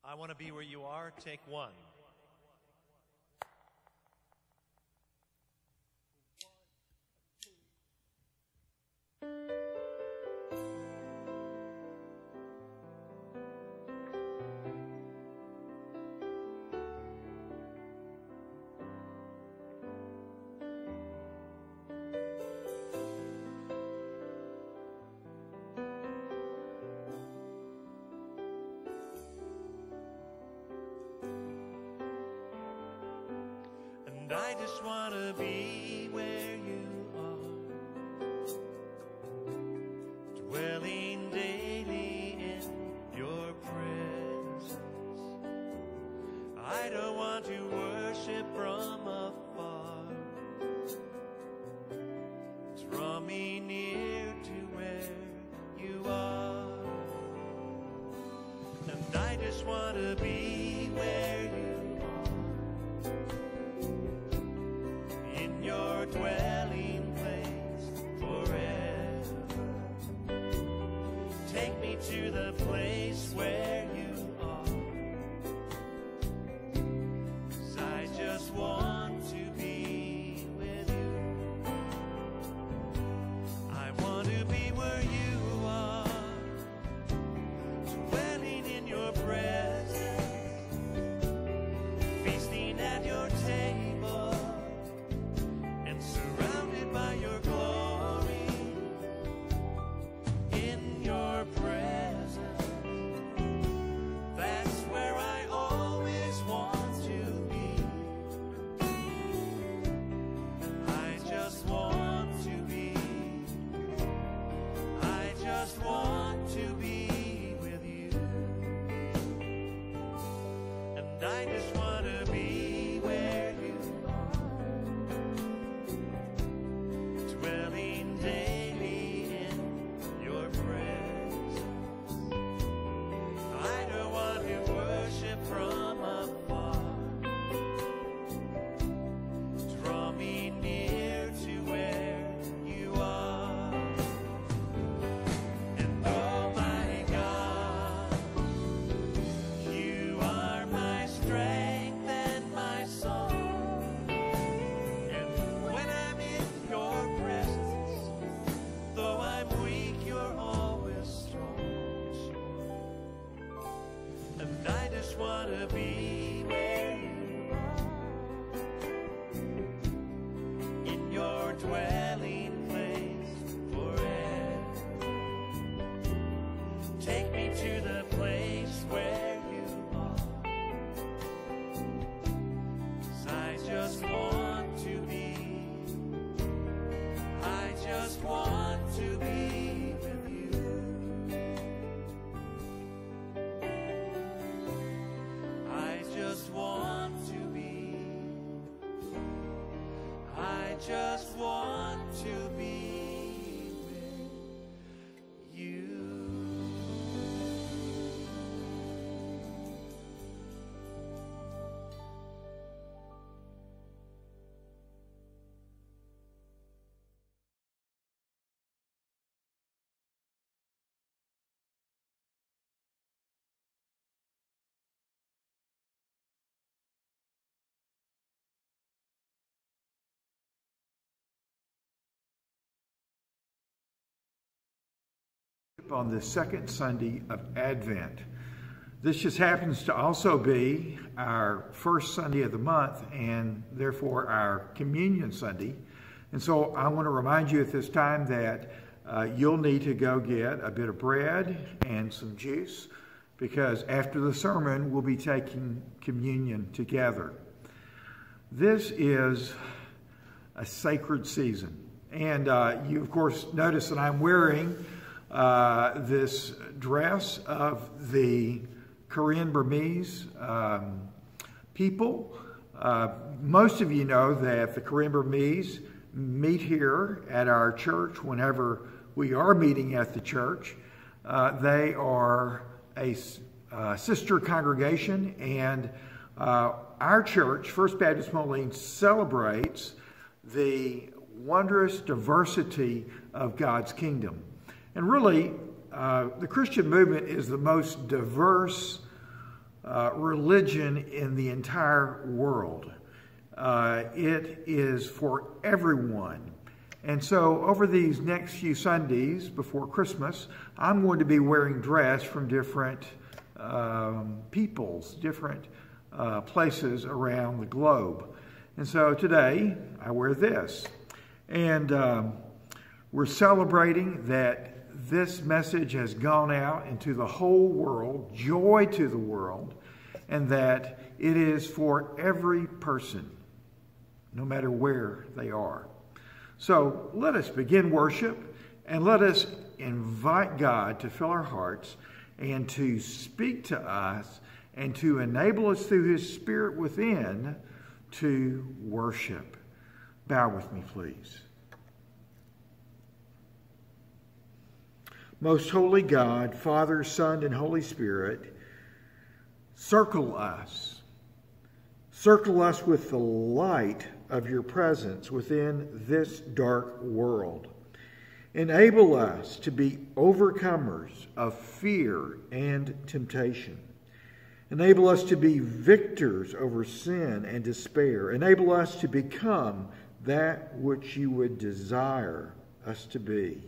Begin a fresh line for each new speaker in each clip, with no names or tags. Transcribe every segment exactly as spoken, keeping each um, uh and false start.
I Want to Be Where You Are, take one. And I just want to be where you are, dwelling daily in your presence. I don't want to worship from afar. Draw me near to where you are. And I just want to be where you your dwelling place forever. Take me to the place where you are, 'cause I just want to be with you. I want to be where you are, dwelling in your presence, feasting at your table, surrounded by your glory, in your presence. That's where I always want to be. I just want to be. I just want to be with you. And I just want to be where you dwelling daily in your presence. I don't want to worship from afar. Draw me near to where you are. And oh my God, you are my strength and my song. And when I'm in your presence, though I'm weak, you're always strong. And I just want to be where you are, in your dwelling place forever. Take me to the place where you are, 'cause I just want to be. I just want to be with you. I just want to be. I just want to be with you.
On the second Sunday of Advent. This just happens to also be our first Sunday of the month and therefore our Communion Sunday. And so I want to remind you at this time that uh, you'll need to go get a bit of bread and some juice, because after the sermon we'll be taking communion together. This is a sacred season. And uh, you of course notice that I'm wearing Uh, this dress of the Korean Burmese um, people. Uh, most of you know that the Korean Burmese meet here at our church whenever we are meeting at the church. Uh, they are a uh, sister congregation, and uh, our church, First Baptist Moline, celebrates the wondrous diversity of God's kingdom. And really, uh, the Christian movement is the most diverse uh, religion in the entire world. Uh, it is for everyone. And so over these next few Sundays before Christmas, I'm going to be wearing dress from different um, peoples, different uh, places around the globe. And so today I wear this. And um, we're celebrating that this message has gone out into the whole world, joy to the world, and that it is for every person, no matter where they are. So let us begin worship, and let us invite God to fill our hearts and to speak to us and to enable us through His Spirit within to worship. Bow with me, please. Most holy God, Father, Son, and Holy Spirit, circle us. Circle us with the light of your presence within this dark world. Enable us to be overcomers of fear and temptation. Enable us to be victors over sin and despair. Enable us to become that which you would desire us to be.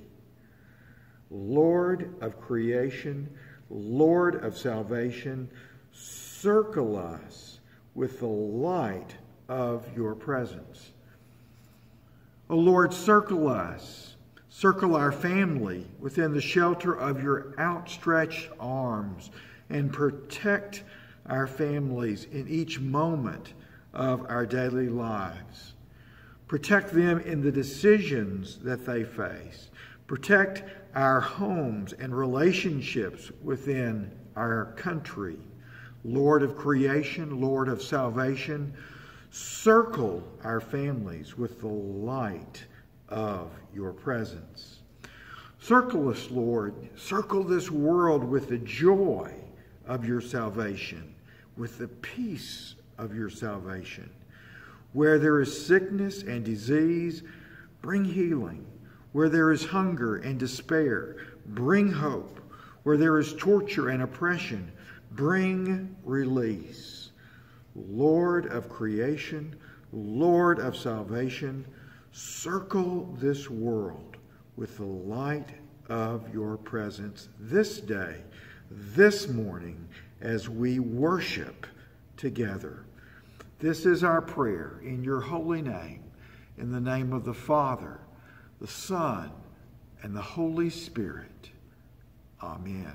Lord of creation, Lord of salvation, circle us with the light of your presence. O Lord, circle us, circle our family within the shelter of your outstretched arms, and protect our families in each moment of our daily lives. Protect them in the decisions that they face. Protect our homes and relationships within our country. Lord of creation, Lord of salvation, circle our families with the light of your presence. Circle us, Lord. Circle this world with the joy of your salvation, with the peace of your salvation. Where there is sickness and disease, bring healing. Where there is hunger and despair, bring hope. Where there is torture and oppression, bring release. Lord of creation, Lord of salvation, circle this world with the light of your presence this day, this morning, as we worship together. This is our prayer in your holy name, in the name of the Father, the Son, and the Holy Spirit. Amen.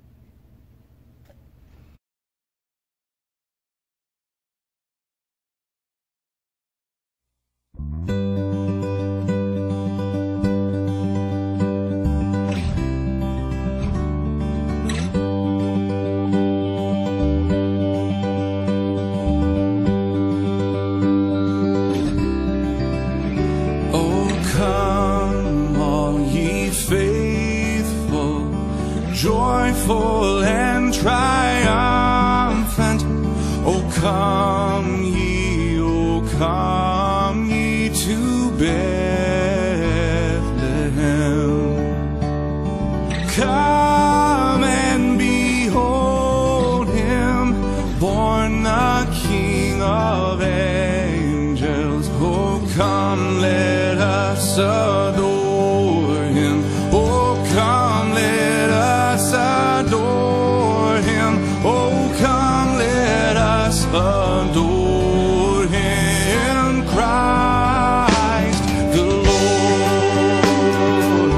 Joyful and triumphant, O come ye, O come ye to Bethlehem. Come and behold him, born the King of angels. O come, let us adore him. O come, let us adore him. Oh, come, let us adore him, Christ the Lord.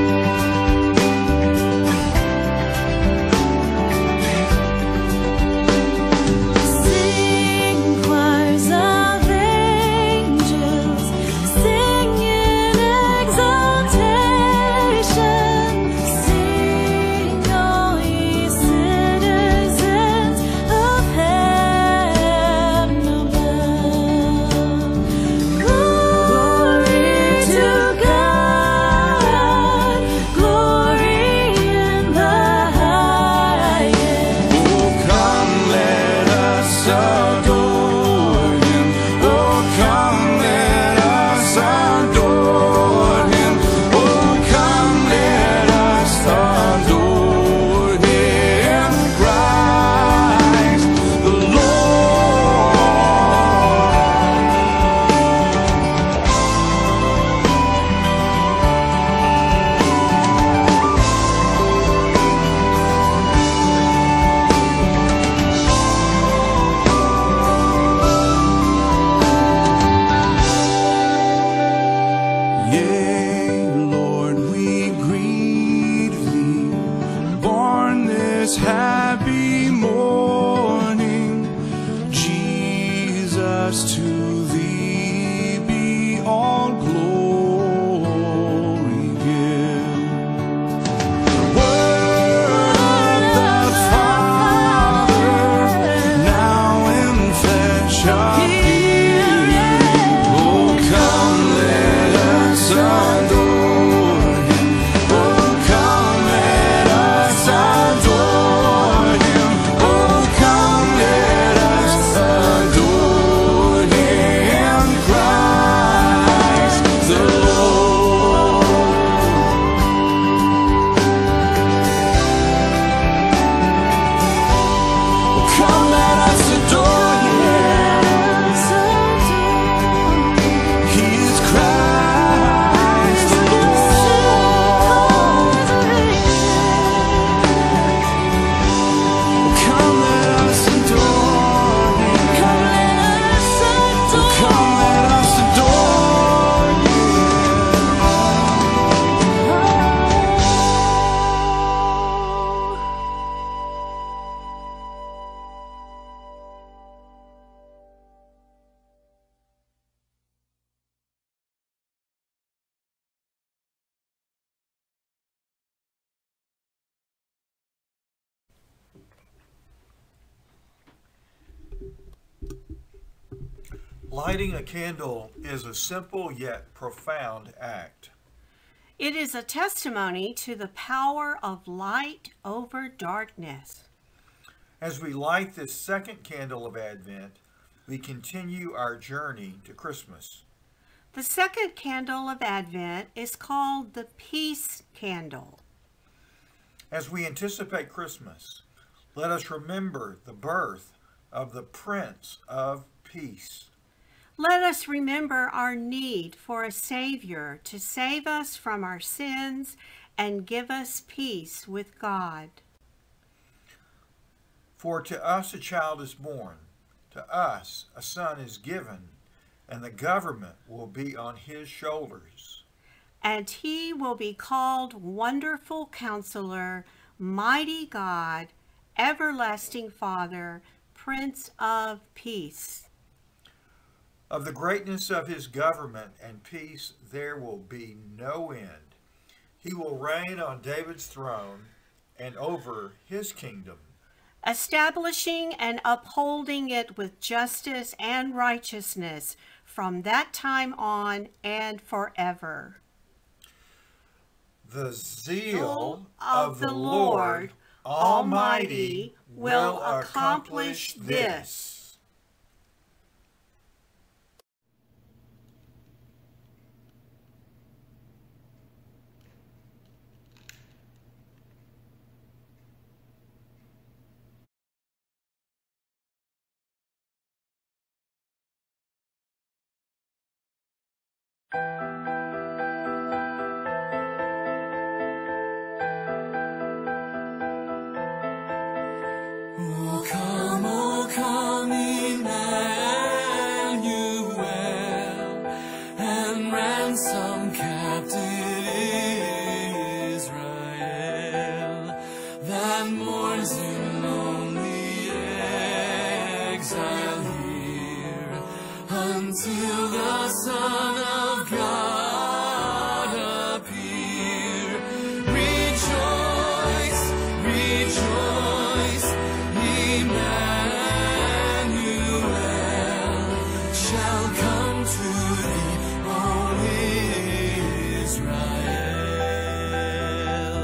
Sing, choirs of angels, sing in exile.
Lighting a candle is a simple yet profound act.
It is a testimony to the power of light over darkness.
As we light this second candle of Advent, we continue our journey to Christmas.
The second candle of Advent is called the Peace Candle.
As we anticipate Christmas, let us remember the birth of the Prince of Peace.
Let us remember our need for a Savior to save us from our sins and give us peace with God.
For to us a child is born, to us a son is given, and the government will be on his shoulders.
And he will be called Wonderful Counselor, Mighty God, Everlasting Father, Prince of Peace.
Of the greatness of his government and peace there will be no end. He will reign on David's throne and over his kingdom,
establishing and upholding it with justice and righteousness from that time on and forever.
The zeal of the Lord Almighty will accomplish this.
O come, O come, Emmanuel, and ransom captive Israel that mourns in lonely exile here until the Son of God appear. Rejoice, rejoice, Emmanuel shall come to thee, O Israel.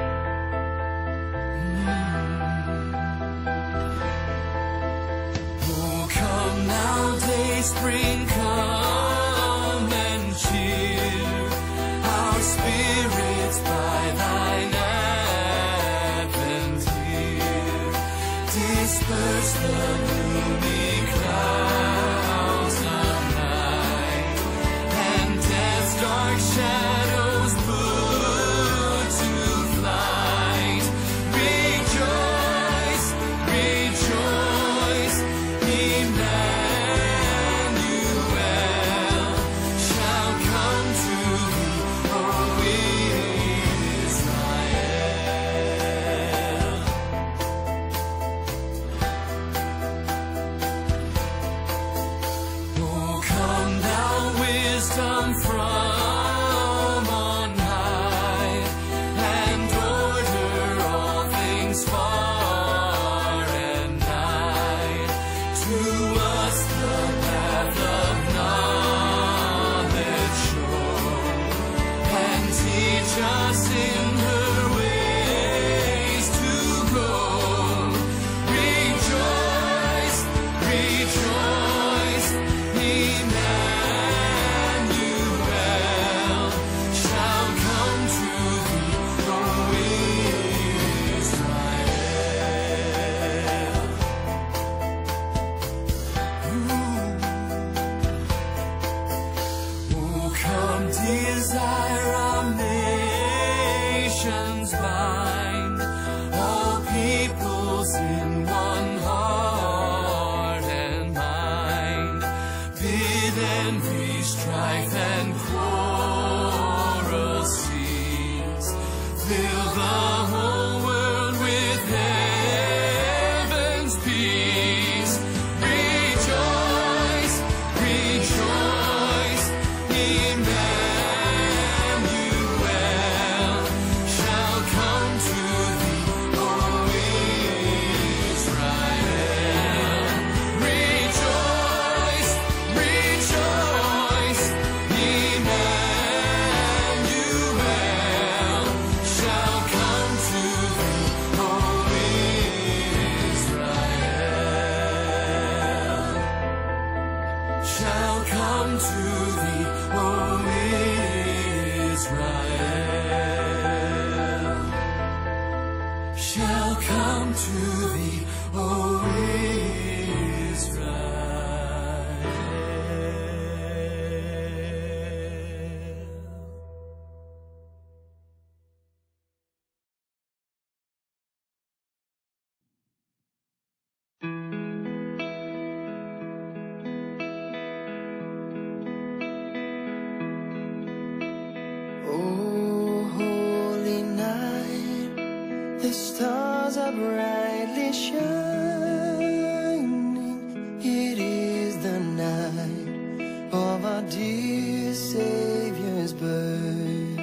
Mm. Oh, come now, day spring, come and cheer our spirits by thine advent here. Disperse the gloomy clouds of night, and death's dark shadows put to flight. Rejoice, rejoice, Emmanuel shall come to thee, O Israel. Oh, come thou wisdom from on high, and order all things far and nigh. To us the path of knowledge show, and teach us in her ways to go. Rejoice, rejoice, Emmanuel come to thee, O Israel. Shall come to thee, O Israel.
Oh, holy night, the stars are brightly shining. It is the night of our dear Savior's birth.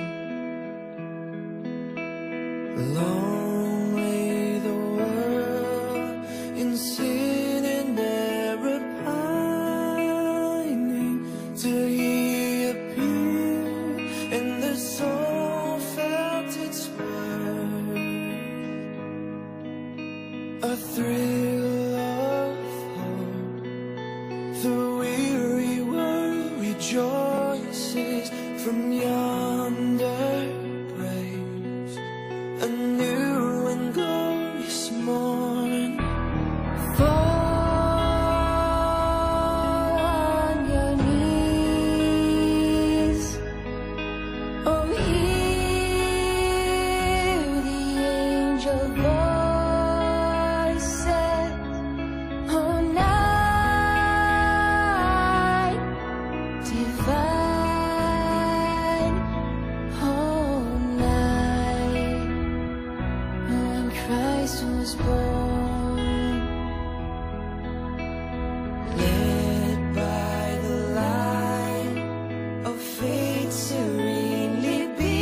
Long lay the world in sin and error pining, till He appeared and the soul felt its worth. A thrill of hope, the weary world rejoices from yonder praise. A new and glorious morn. Fall on your knees. Oh, hear the angel voices. Oh, night divine. Oh, night when Christ was born. Led by the light of faith serenely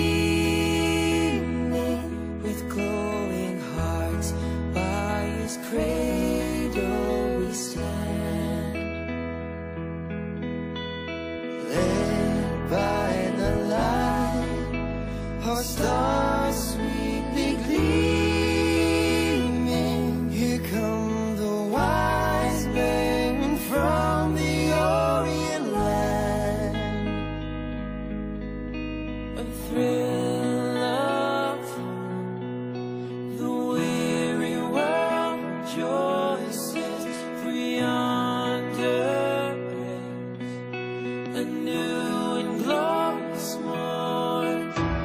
beaming, with glowing hearts by His cradle we stand. Led by the light, our stars sweetly gleaming. Here come the wise men from the Orient land. A thrill of hope, the weary world rejoices, for yonder breaks a new and glorious morn.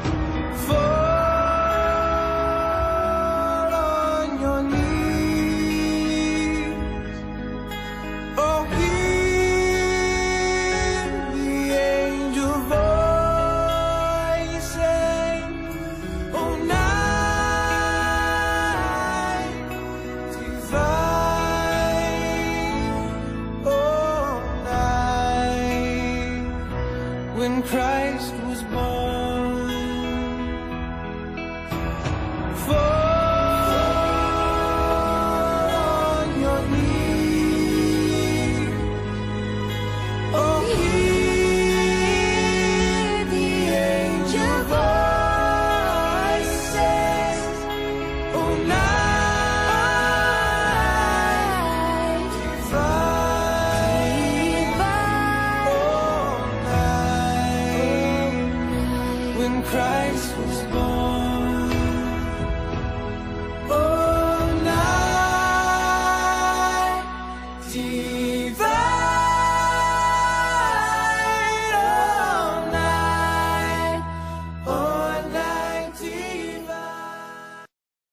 Fall on your knees. Oh, hear the angel voices. Oh, night divine. Oh, night when Christ was born. Fall on your knees. Oh, hear the angel voices. Oh, night divine. Oh, night when Christ was born. Oh, night divine. Oh, night, oh, night divine.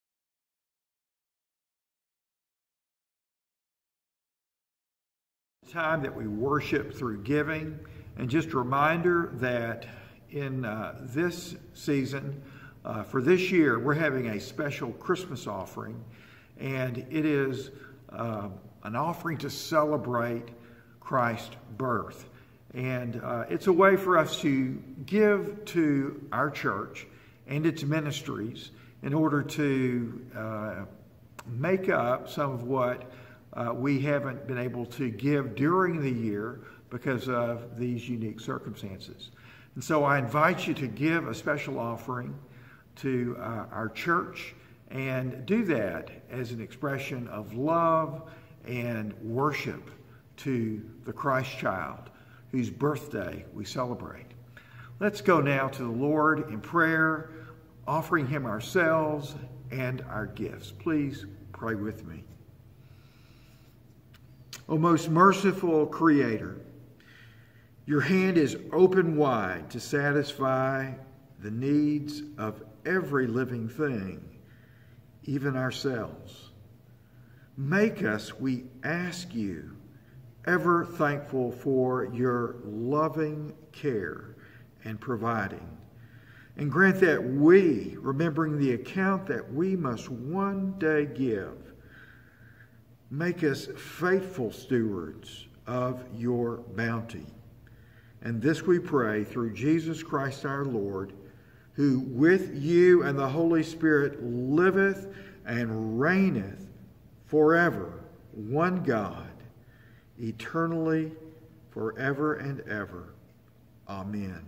Time that we worship through giving, and just a reminder that in uh, this season, uh, for this year, we're having a special Christmas offering, and it is uh, an offering to celebrate Christ's birth. And uh, it's a way for us to give to our church and its ministries in order to uh, make up some of what uh, we haven't been able to give during the year because of these unique circumstances. And so I invite you to give a special offering to uh, our church, and do that as an expression of love and worship to the Christ child, whose birthday we celebrate. Let's go now to the Lord in prayer, offering him ourselves and our gifts. Please pray with me. O most merciful Creator, your hand is open wide to satisfy the needs of every living thing, even ourselves. Make us, we ask you, ever thankful for your loving care and providing. And grant that we, remembering the account that we must one day give, make us faithful stewards of your bounty. And this we pray through Jesus Christ our Lord, who with you and the Holy Spirit liveth and reigneth forever, one God, eternally, forever and ever. Amen.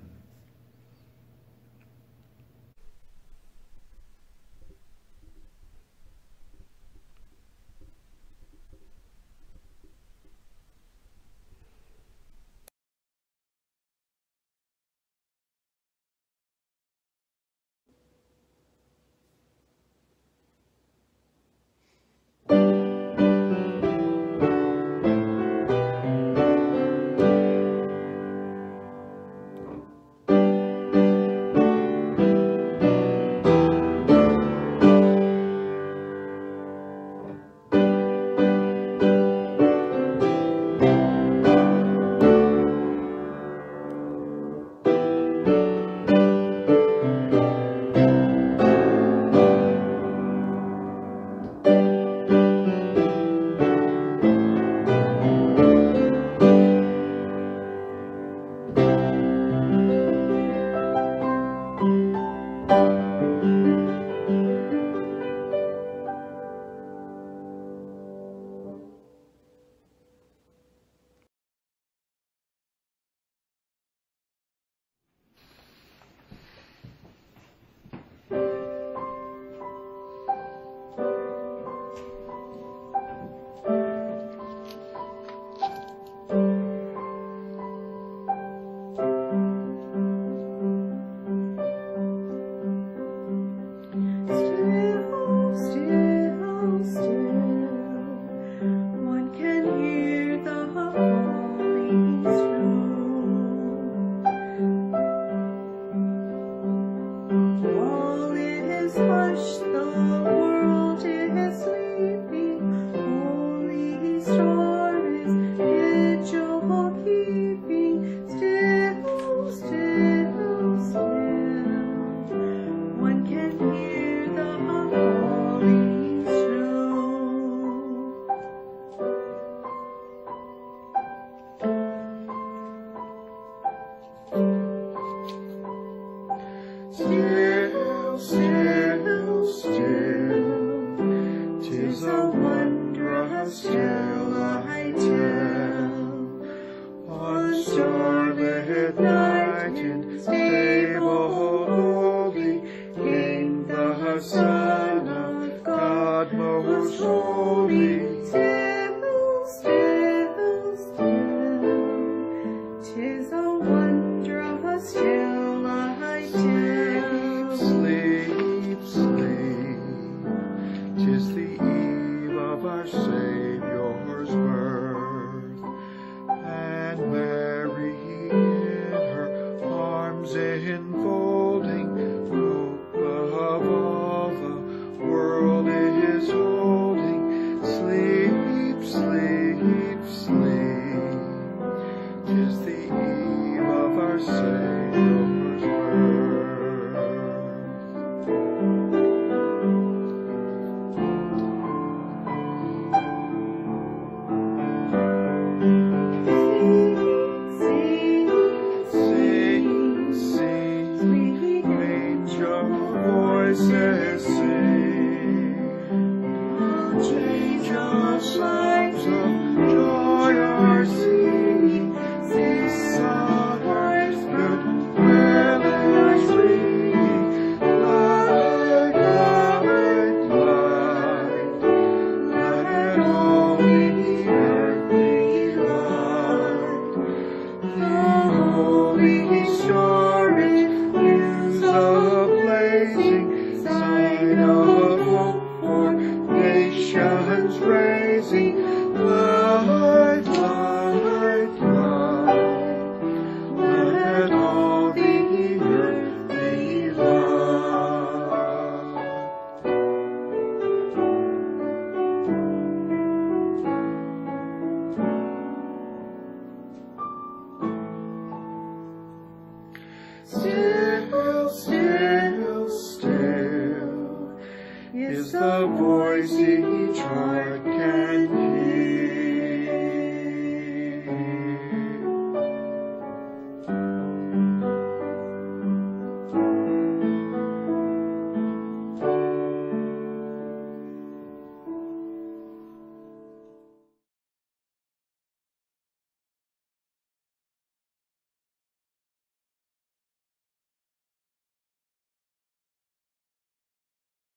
Change our lives of joy.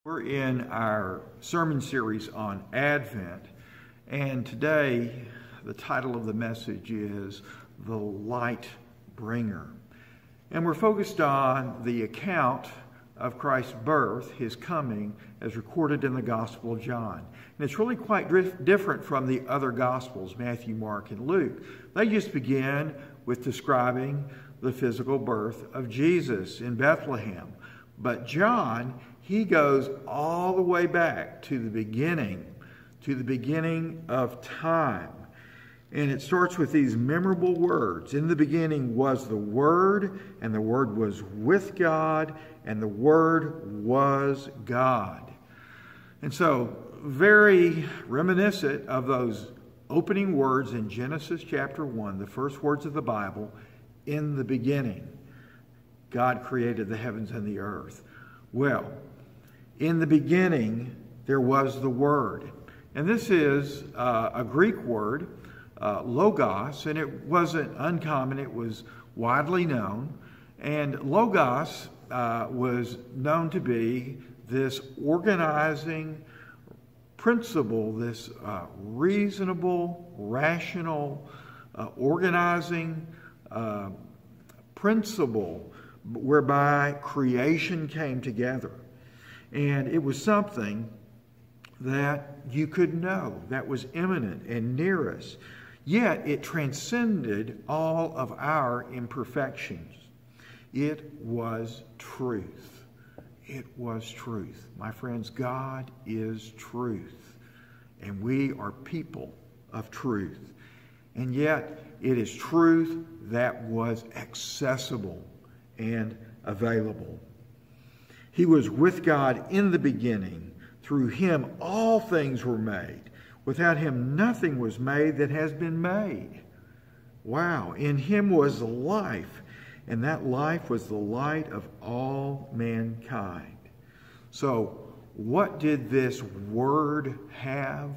We're in our sermon series on Advent, and today the title of the message is The Light Bringer. And we're focused on the account of Christ's birth, his coming, as recorded in the Gospel of John. And it's really quite different from the other Gospels, Matthew, Mark, and Luke. They just begin with describing the physical birth of Jesus in Bethlehem. But John, he goes all the way back to the beginning, to the beginning of time. And it starts with these memorable words. In the beginning was the Word, and the Word was with God, and the Word was God. And so, very reminiscent of those opening words in Genesis chapter one, the first words of the Bible, in the beginning, God created the heavens and the earth. Well, in the beginning, there was the Word. And this is uh, a Greek word, uh, logos, and it wasn't uncommon. It was widely known. And logos uh, was known to be this organizing principle, this uh, reasonable, rational, uh, organizing uh, principle whereby creation came together. And it was something that you could know, that was imminent and near us. Yet it transcended all of our imperfections. It was truth. It was truth. My friends, God is truth. And we are people of truth. And yet it is truth that was accessible and available. He was with God in the beginning. Through him all things were made. Without him nothing was made that has been made. Wow. In him was life, and that life was the light of all mankind. So, what did this Word have?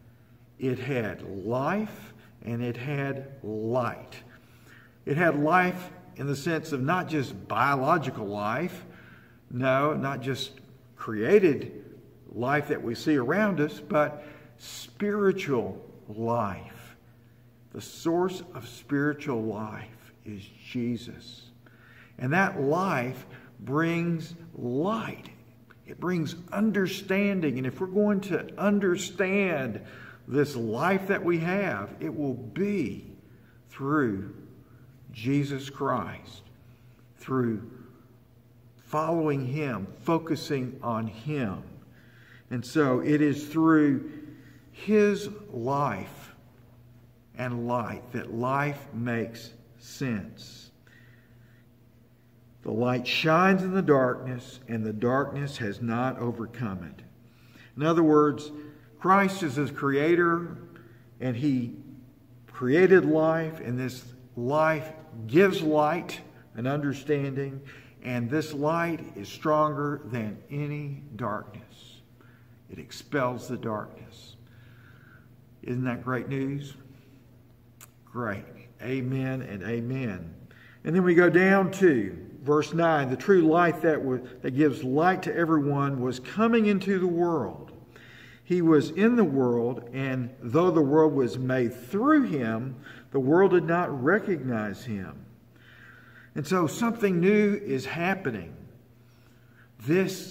It had life, and it had light. It had life in the sense of not just biological life, no, not just created life that we see around us, but spiritual life. The source of spiritual life is Jesus. And that life brings light. It brings understanding. And if we're going to understand this life that we have, it will be through Jesus Christ, through following him, focusing on him. And so it is through his life and light that life makes sense. The light shines in the darkness, and the darkness has not overcome it. In other words, Christ is his creator, and he created life, and this life gives light and understanding, and this light is stronger than any darkness. It expels the darkness. Isn't that great news? Great. Amen and amen. And then we go down to verse nine. The true light that, was, that gives light to everyone was coming into the world. He was in the world, and though the world was made through him, the world did not recognize him. And so something new is happening. This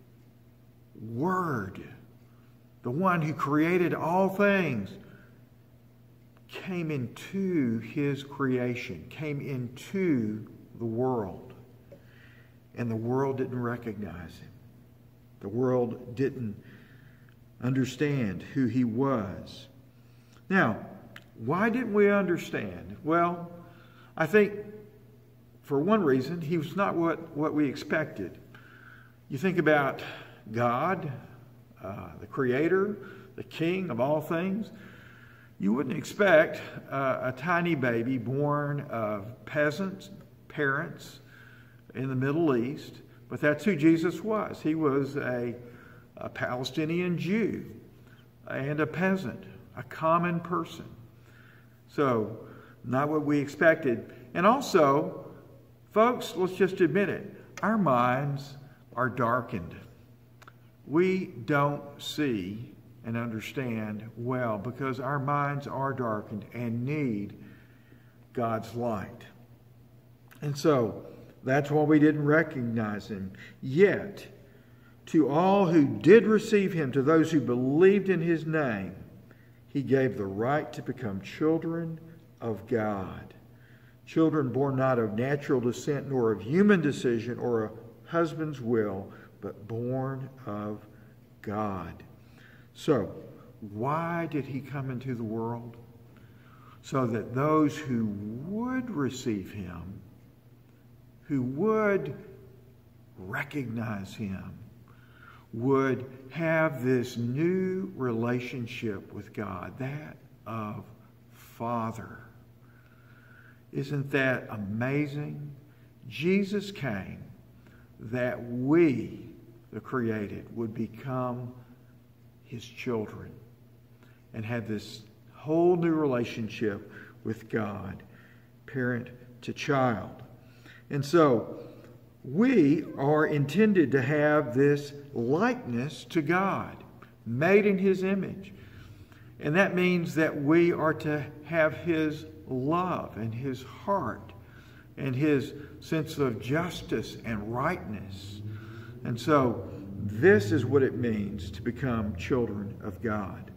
Word, the one who created all things, came into his creation, came into the world. And the world didn't recognize him. The world didn't understand who he was. Now, why didn't we understand? Well, I think for one reason, he was not what, what we expected. You think about God, uh, the Creator, the King of all things. You wouldn't expect uh, a tiny baby born of peasants, parents in the Middle East, but that's who Jesus was. He was a, a Palestinian Jew and a peasant, a common person. So, not what we expected. And also, folks, let's just admit it, our minds are darkened. we don't see and understand well because our minds are darkened and need God's light. And so that's why we didn't recognize him. Yet, to all who did receive him, to those who believed in his name, he gave the right to become children of God. Children born not of natural descent, nor of human decision or a husband's will, but born of God. So, why did he come into the world? So that those who would receive him, who would recognize him, would have this new relationship with God, that of Father. Isn't that amazing? Jesus came that we, the created, would become his children and have this whole new relationship with God, parent to child. And so we are intended to have this likeness to God, made in his image. And that means that we are to have his love and his heart and his sense of justice and rightness. And so this is what it means to become children of God.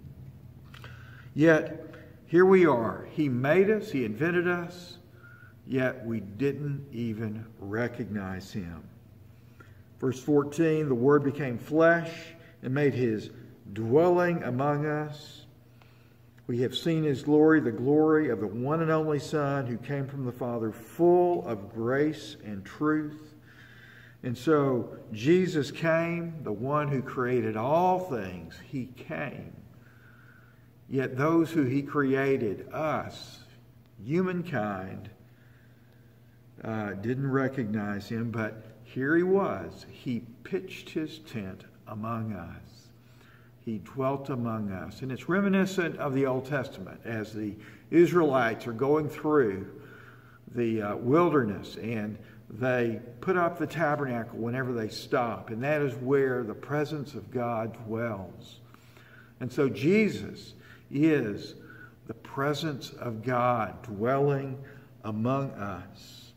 Yet, here we are. He made us, he invented us, yet we didn't even recognize him. Verse fourteen, the Word became flesh and made his dwelling among us. We have seen his glory, the glory of the one and only Son who came from the Father, full of grace and truth. And so Jesus came, the one who created all things. He came. Yet those who he created, us, humankind, uh, didn't recognize him, but here he was. He pitched his tent among us. He dwelt among us. And it's reminiscent of the Old Testament as the Israelites are going through the uh, wilderness and they put up the tabernacle whenever they stop. And that is where the presence of God dwells. And so Jesus is the presence of God dwelling among us.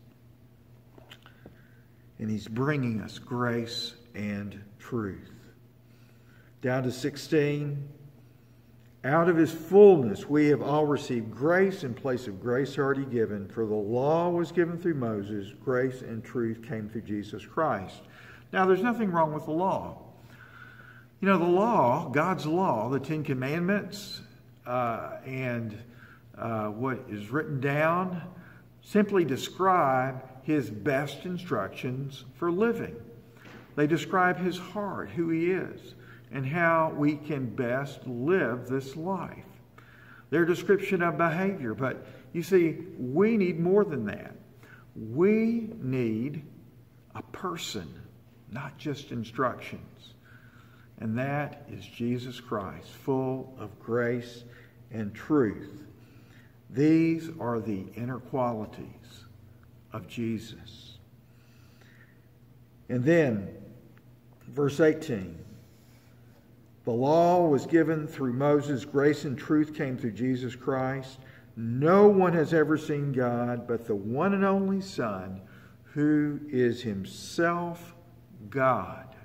And he's bringing us grace and truth. Down to sixteen. Out of his fullness we have all received grace in place of grace already given. For the law was given through Moses. Grace and truth came through Jesus Christ. Now there's nothing wrong with the law. You know, the law, God's law, the Ten Commandments, uh, and uh, what is written down simply describe his best instructions for living. They describe his heart, who he is, and how we can best live this life. They're a description of behavior, but you see, we need more than that. We need a person, not just instructions. And that is Jesus Christ, full of grace and truth. These are the inner qualities of Jesus. And then, verse eighteen. The law was given through Moses. Grace and truth came through Jesus Christ. No one has ever seen God but the one and only Son, who is himself God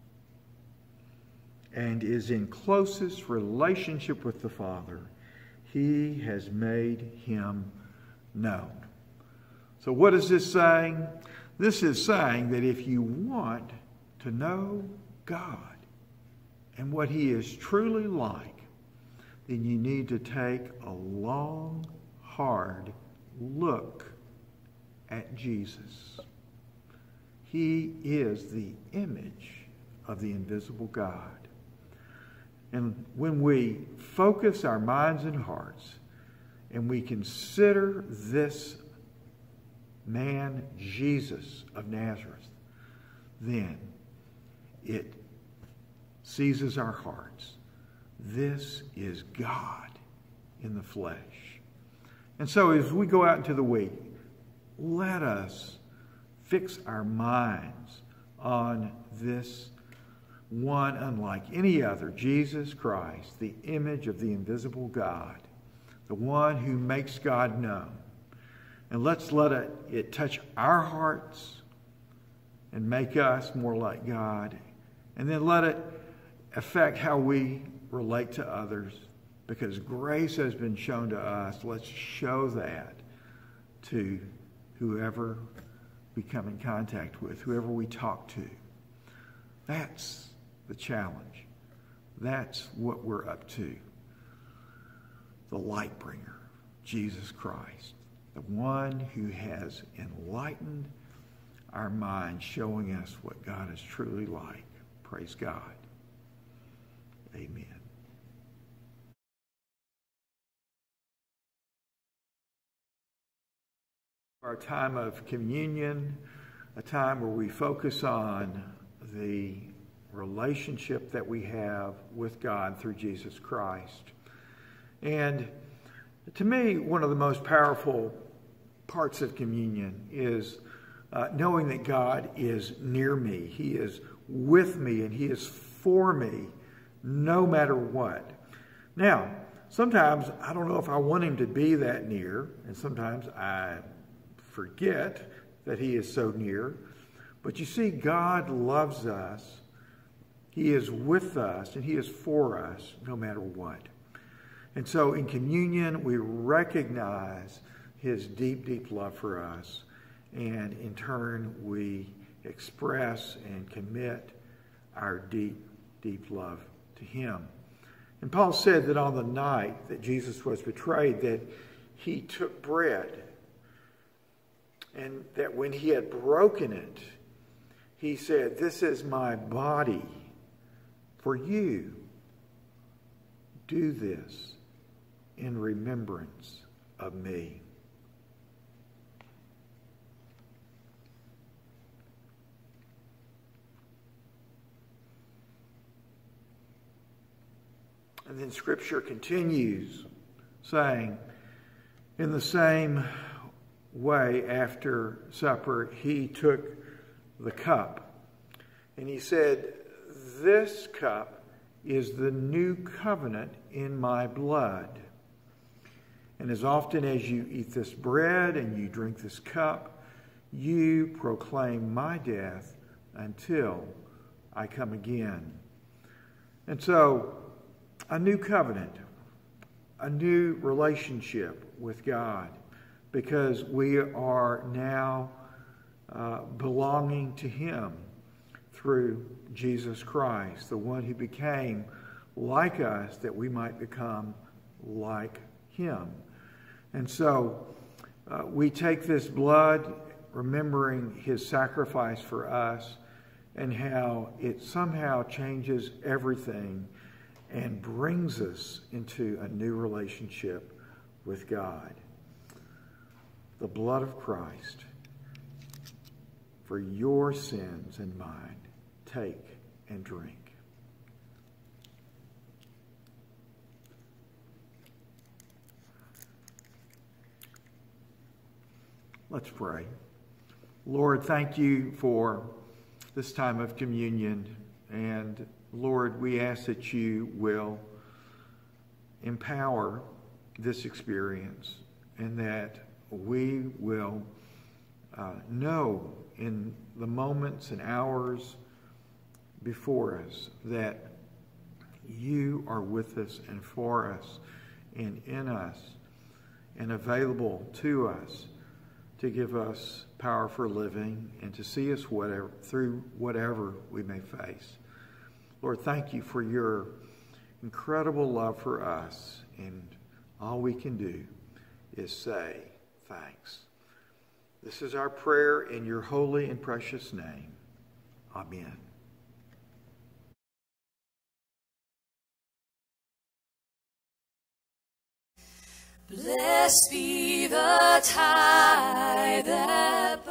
and is in closest relationship with the Father. He has made him known. So what is this saying? This is saying that if you want to know God and what he is truly like, then you need to take a long, hard look at Jesus. He is the image of the invisible God. And when we focus our minds and hearts and we consider this man, Jesus of Nazareth, then it seizes our hearts. This is God in the flesh. And so as we go out into the week, let us fix our minds on this one unlike any other, Jesus Christ, the image of the invisible God, the one who makes God known. And let's let it, it touch our hearts and make us more like God. And then let it affect how we relate to others. Because grace has been shown to us. Let's show that to whoever we come in contact with, whoever we talk to. That's the challenge. That's what we're up to. The light bringer, Jesus Christ, the one who has enlightened our minds, showing us what God is truly like. Praise God. Amen. Our time of communion, a time where we focus on the relationship that we have with God through Jesus Christ. And to me, one of the most powerful parts of communion is uh, knowing that God is near me. He is with me and He is for me no matter what. Now, sometimes I don't know if I want Him to be that near, and sometimes I forget that He is so near. But you see, God loves us. He is with us and He is for us no matter what. And so in communion, we recognize His deep, deep love for us. And in turn, we express and commit our deep, deep love to Him. And Paul said that on the night that Jesus was betrayed, that He took bread. And that when He had broken it, He said, "This is my body for you. Do this in remembrance of me." And then Scripture continues saying, in the same way, after supper, He took the cup. And He said, "This cup is the new covenant in my blood. And as often as you eat this bread and you drink this cup, you proclaim my death until I come again." And so, a new covenant, a new relationship with God, because we are now uh, belonging to Him through Jesus Christ, the one who became like us that we might become like Him. And so uh, we take this blood, remembering His sacrifice for us and how it somehow changes everything and brings us into a new relationship with God. The blood of Christ for your sins and mine. Take and drink. Let's pray. Lord, thank You for this time of communion. And Lord, we ask that You will empower this experience and that we will uh, know in the moments and hours before us that You are with us and for us and in us and available to us to give us power for living and to see us whatever through whatever we may face. Lord, thank You for Your incredible love for us, and all we can do is say thanks. This is our prayer in Your holy and precious name. Amen.
Blessed be the tie that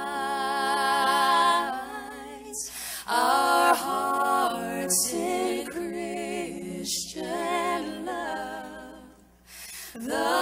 binds our hearts in Christian love. The